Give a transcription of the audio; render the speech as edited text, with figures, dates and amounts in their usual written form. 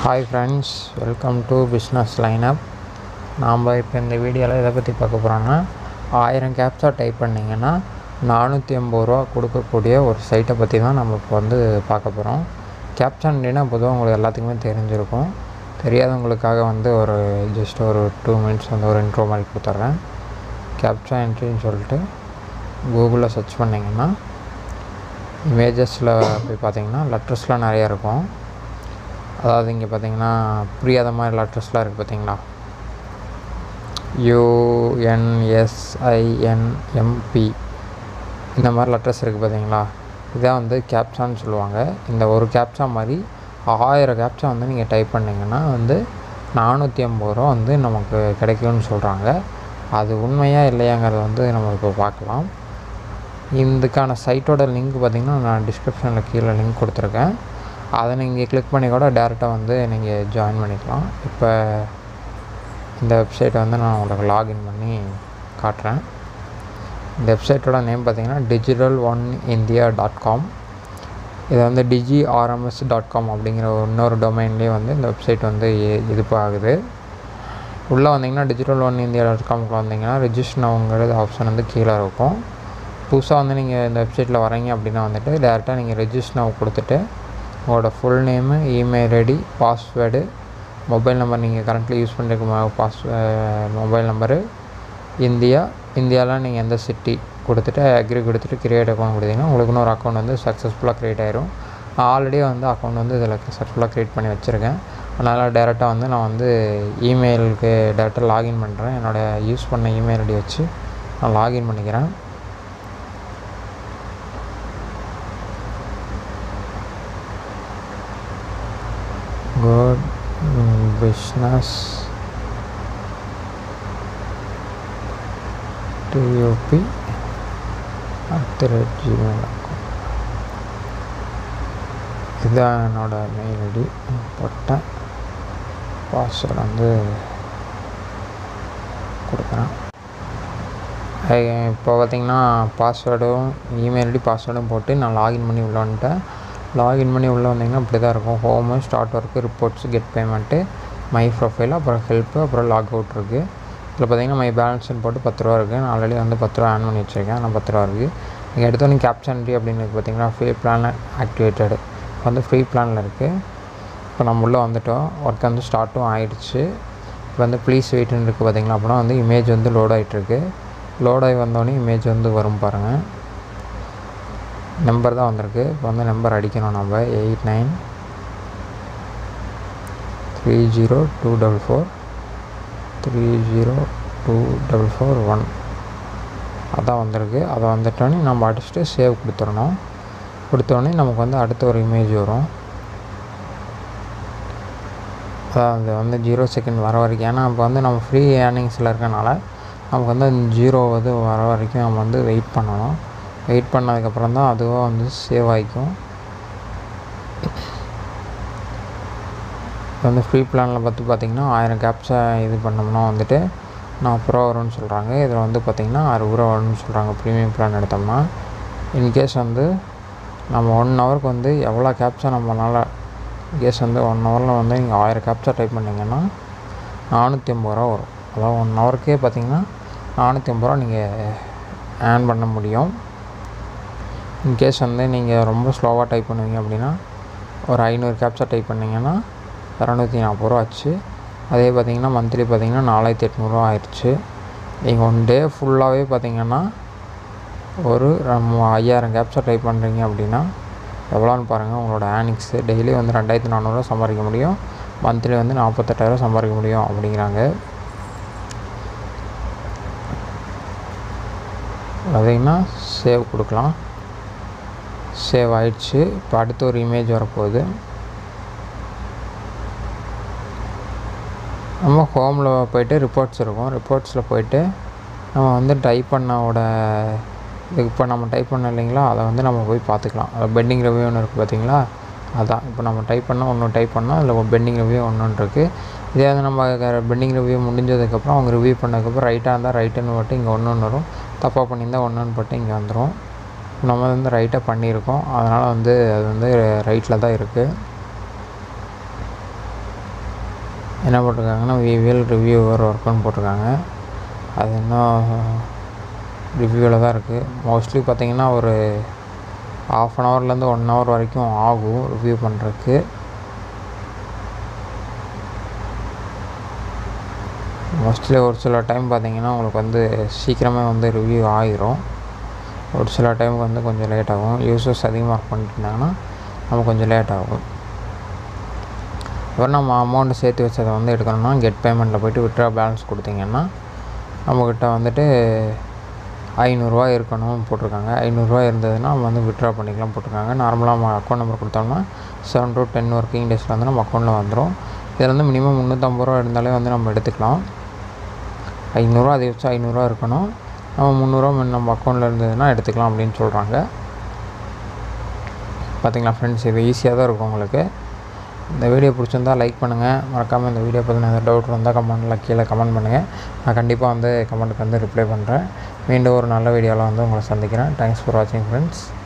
Hi friends, welcome to business lineup. நாம் இப்போ இந்த வீடியோவில் எதை பற்றி பார்க்க போகிறோன்னா 1000 கேப்சா டைப் பண்ணிங்கன்னா 480 ரூபா கொடுக்கக்கூடிய ஒரு சைட்டை பற்றி தான் நம்ம இப்போ வந்து பார்க்க போகிறோம். கேப்சான்டினா பொதுவாக உங்களுக்கு எல்லாத்துக்குமே தெரிஞ்சிருக்கும். தெரியாதவங்களுக்காக வந்து ஜஸ்ட் ஒரு 2 மினிட்ஸ் வந்து ஒரு இன்ட்ரோ மாதிரி கொடுத்துட்றேன். கேப்சா என்ட்ரின்னு சொல்லிட்டு கூகுளில் சர்ச் பண்ணிங்கன்னா இமேஜஸில் போய் பார்த்தீங்கன்னா லெட்டர்ஸ்லாம் நிறையா இருக்கும். அதாவது இங்கே பார்த்தீங்கன்னா புரியாத மாதிரி லெட்டர்ஸ்லாம் இருக்குது பார்த்தீங்களா, UNSINMP இந்த மாதிரி லெட்டர்ஸ் இருக்குது பார்த்தீங்களா. இதான் வந்து கேப்சான்னு சொல்லுவாங்க. இந்த ஒரு கேப்சா மாதிரி 1000 கேப்சா வந்து நீங்கள் டைப் பண்ணிங்கன்னா வந்து 480 ரூபா வந்து நமக்கு கிடைக்கும்னு சொல்கிறாங்க. அது உண்மையாக இல்லையாங்கிறத வந்து நம்ம இப்போ பார்க்கலாம். இதுக்கான சைட்டோட லிங்க் பார்த்திங்கன்னா நான் டிஸ்கிரிப்ஷனில் கீழே லிங்க் கொடுத்துருக்கேன். அதை நீங்கள் கிளிக் பண்ணி கூட டேரெக்டாக வந்து நீங்கள் ஜாயின் பண்ணிக்கலாம். இப்போ இந்த வெப்சைட்டை வந்து நான் உங்களுக்கு லாகின் பண்ணி காட்டுறேன். இந்த வெப்சைட்டோட நேம் பார்த்திங்கன்னா digital1india.com. இது வந்து digirms.com அப்படிங்கிற இன்னொரு டொமைன்லேயே வந்து இந்த வெப்சைட் வந்து ஆகுது. உள்ளே வந்தீங்கன்னா digital1india.comக்கு வந்தீங்கன்னா ரெஜிஸ்டர் நவுங்கிறது ஆப்ஷன் வந்து கீழே இருக்கும். புதுசாக வந்து நீங்கள் இந்த வெப்சைட்டில் வரீங்க அப்படின்னா வந்துட்டு டேரெக்டாக நீங்கள் ரெஜிஸ்டர் நவ் கொடுத்துட்டு உங்களோட full name, email ID, password, mobile number, நீங்கள் கரண்ட்லி யூஸ் பண்ணிருக்க மொபைல் நம்பரு, இந்தியாவில் நீங்கள் எந்த சிட்டி கொடுத்துட்டு அக்ரி கொடுத்துட்டு கிரியேட் அக்கௌண்ட் கொடுத்தீங்கன்னா உங்களுக்கு இன்னொரு அக்கௌண்ட் வந்து சக்ஸஸ்ஃபுல்லாக க்ரியேட் ஆயிரும். நான் ஆல்ரெடி வந்து அக்கௌண்ட் வந்து இதில் சக்ஸஸ்ஃபுல்லாக க்ரியேட் பண்ணி வச்சுருக்கேன். அதனால் டேரெக்டாக வந்து நான் வந்து இமெயிலுக்கு டேரெக்டாக லாகின் பண்ணுறேன். என்னோடய யூஸ் பண்ண இமெயில் ஐடி வச்சு நான் லாகின் பண்ணிக்கிறேன். good business tup@gmail.com. இதுதான் என்னோடய மெயில் ஐடி. போட்டேன். பாஸ்வேர்டு வந்து கொடுக்குறேன். இப்போ பார்த்திங்கன்னா பாஸ்வேர்டும் இமெயில் ஐடி பாஸ்வேர்டும் போட்டு நான் லாகின் பண்ணி உள்ளே வந்துட்டேன். லாகின் பண்ணி உள்ளே வந்தீங்கன்னா இப்படி தான் இருக்கும். Home, start work, reports, get payment, my profile, அப்புறம் ஹெல்ப்பு, அப்புறம் லாக் அவுட் இருக்குது. இதில் பார்த்தீங்கன்னா மை பேலன்ஸ்னு போட்டு 10 ரூபா இருக்குது. நான் ஆல்ரெடி வந்து 10 ரூபா ஆன் பண்ணி வச்சுருக்கேன். நான் 10 ரூபா இருக்குது. நீங்கள் எடுத்தோன்னே கேப்சான்ட்ரி அப்படின்னு பார்த்தீங்கன்னா ஃப்ரீ பிளான் ஆக்டிவேட்டடு வந்து ஃப்ரீ பிளானில் இருக்குது. இப்போ நம்ம உள்ளே வந்துவிட்டோம். ஒர்க் வந்து ஸ்டார்ட்டும் ஆகிடுச்சு. இப்போ வந்து ப்ளீஸ் வெயிட்னு இருக்குது பார்த்தீங்களா. அப்படின்னா வந்து இமேஜ் வந்து லோட் ஆகிட்டுருக்கு. லோட் ஆகி வந்தோடனே இமேஜ் வந்து வரும் பாருங்கள். நம்பர் தான் வந்திருக்கு. இப்போ வந்து நம்பர் அடிக்கணும். நம்ம 893024430244 3024441 அதான் வந்திருக்கு. அதை வந்துட்டோன்னே நம்ம அடிச்சுட்டு சேவ் கொடுத்துடணும். கொடுத்தோடனே நமக்கு வந்து அடுத்த ஒரு இமேஜ் வரும். அதான் அது வந்து 0 செகண்ட் வர வரைக்கும். ஏன்னா இப்போ வந்து நம்ம ஃப்ரீ ஏர்னிங்ஸில் இருக்கனால நமக்கு வந்து 0 வந்து வர வரைக்கும் நம்ம வந்து வெயிட் பண்ணணும். வெயிட் பண்ணதுக்கப்புறம் தான் அதுவாக வந்து சேவ் ஆகிக்கும். இப்போ வந்து ஃப்ரீ பிளானில் பார்த்திங்கன்னா 1000 கேப்சா இது பண்ணோம்னா வந்துட்டு 40 ரூபா வரும்னு சொல்கிறாங்க. இதில் வந்து பார்த்திங்கன்னா 60 ரூபா வரும்னு சொல்கிறாங்க ப்ரீமியம் பிளான் எடுத்தோம்னா. இன்கேஸ் வந்து நம்ம 1 ஹவருக்கு வந்து எவ்வளோ கேப்சா நம்மளால் இன்கேஸ் வந்து 1 ஹவரில் வந்து நீங்கள் 1000 கேப்சா டைப் பண்ணிங்கன்னா 480 ரூபா வரும். அதாவது 1 ஹவருக்கே பார்த்திங்கன்னா 480 ரூபா நீங்கள் ஏர்ன் பண்ண முடியும். இன்கேஸ் வந்து நீங்கள் ரொம்ப ஸ்லோவாக டைப் பண்ணுவீங்க அப்படின்னா ஒரு 500 கேப்சா டைப் பண்ணிங்கன்னா 240 ரூபா ஆச்சு. அதே பார்த்திங்கன்னா மந்த்லி பார்த்திங்கன்னா 4800 ரூபா ஆயிடுச்சு. நீங்கள் 1 டே ஃபுல்லாகவே பார்த்திங்கன்னா ஒரு 5000 கேப்சா டைப் பண்ணுறீங்க அப்படின்னா எவ்வளோன்னு பாருங்கள். உங்களோட ஏர்னிங்ஸு டெய்லி வந்து 2400 ரூபா சம்பாதிக்க முடியும். மந்த்லி வந்து 48,000 சம்பாதிக்க முடியும் அப்படிங்கிறாங்க. பார்த்திங்கன்னா சேவ் கொடுக்கலாம். சேவ் ஆகிடுச்சு. இப்போ அடுத்த ஒரு இமேஜ் வரப்போகுது. நம்ம ஹோமில் போய்ட்டு ரிப்போர்ட்ஸ் இருக்கும். ரிப்போர்ட்ஸில் போய்ட்டு நம்ம வந்து டைப் பண்ணோட இப்போ நம்ம டைப் பண்ண இல்லைங்களா, அதை வந்து நம்ம போய் பார்த்துக்கலாம். அது பெண்டிங் ரிவ்யூ ஒன்று இருக்குது பார்த்தீங்களா, அதான் இப்போ நம்ம டைப் பண்ணால் ஒன்று டைப் பண்ணால் அதில் பெண்டிங் ரிவ்யூ ஒன்று இருக்குது. இதே வந்து நம்ம பெண்டிங் ரிவ்யூ முடிஞ்சதுக்கப்புறம் அவங்க ரிவ்யூ பண்ணதுக்கப்புறம் ரைட்டாக இருந்தால் ரைட்டுன்னு போட்டு இங்கே ஒன்று வரும். தப்பாக பண்ணியிருந்தால் ஒன்றுன்னு போட்டு இங்கே வந்துடும். நம்ம வந்து ரைட்டாக பண்ணியிருக்கோம். அதனால் வந்து அது வந்து ரைட்டில் தான் இருக்குது. என்ன போட்டிருக்காங்கன்னா விவில் ரிவ்யூவர் ஒர்க்குன்னு போட்டிருக்காங்க. அது இன்னும் ரிவ்யூவில் தான் இருக்குது. மோஸ்ட்லி பார்த்திங்கன்னா ஒரு 1/2 ஹவர்லேருந்து 1 ஹவர் வரைக்கும் ஆகும் ரிவ்யூ பண்ணுறதுக்கு. மோஸ்ட்லி ஒரு சில டைம் பார்த்திங்கன்னா உங்களுக்கு வந்து சீக்கிரமே வந்து ரிவ்யூ ஆகிரும். ஒரு சில டைமுக்கு வந்து கொஞ்சம் லேட் ஆகும். யூசர்ஸ் அதிகமாக பண்ணிட்டு இருந்தாங்கன்னா நமக்கு கொஞ்சம் லேட் ஆகும். அப்புறம் நம்ம அமௌண்ட்டு சேர்த்து வச்சதை வந்து எடுக்கணும்னா கெட் பேமெண்ட்டில் போய்ட்டு வித்ட்ரா பேலன்ஸ் கொடுத்திங்கன்னா நம்மக்கிட்ட வந்துட்டு 500 இருக்கணும் போட்டிருக்காங்க. 500 இருந்ததுன்னா நம்ம வந்து வித்ட்ரா பண்ணிக்கலாம் போட்டிருக்காங்க. நார்மலாக நம்ம அக்கௌண்ட் நம்பர் கொடுத்தோம்னா 7 to 10 ஒர்க்கிங் டேஸில் வந்து நம்ம அக்கௌண்ட்டில் வந்துடும். இதில் வந்து மினிமம் 350 இருந்தாலே வந்து நம்ம எடுத்துக்கலாம். 500 அதிகபட்சம் 500 இருக்கணும். நம்ம 300 நம்ம அக்கௌண்ட்டில் இருந்ததுன்னா எடுத்துக்கலாம் அப்படின்னு சொல்கிறாங்க. பார்த்திங்களா ஃப்ரெண்ட்ஸ், இது ஈஸியாக தான் இருக்கும் உங்களுக்கு. இந்த வீடியோ பிடிச்சிருந்தால் லைக் பண்ணுங்கள். மறக்காமல் இந்த வீடியோ பற்றின எதாவது டவுட் இருந்தால் கமெண்ட்டில் கீழே கமெண்ட் பண்ணுங்கள். நான் கண்டிப்பாக வந்து கமெண்ட்டுக்கு வந்து ரிப்ளை பண்ணுறேன். மீண்டும் ஒரு நல்ல வீடியோவில் வந்து உங்களை சந்திக்கிறேன். தேங்க்ஸ் ஃபார் வாட்சிங் ஃப்ரெண்ட்ஸ்.